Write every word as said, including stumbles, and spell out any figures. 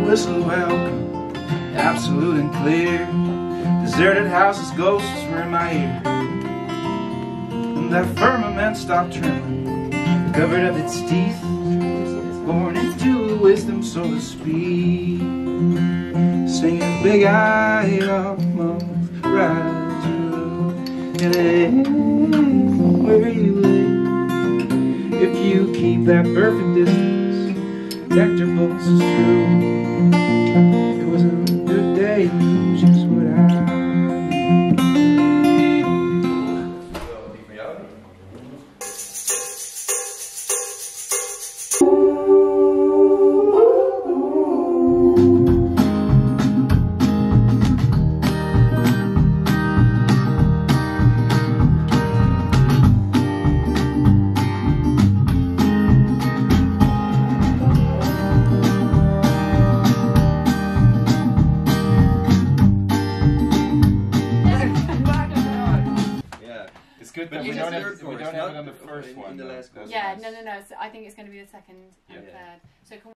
whistle welcome, absolute and clear. Deserted houses, ghosts were in my ear. And that firmament stopped trembling, covered up its teeth, born into wisdom, so to speak. Singing big-eyed Hawkmoth, rise and where you lay. If you keep that perfect distance, nectar bolts is true. It was a good day, just what I good that we don't, have, we don't have it on the first one. In the last yeah, no, no, no. So I think it's going to be the second and yeah. third. So can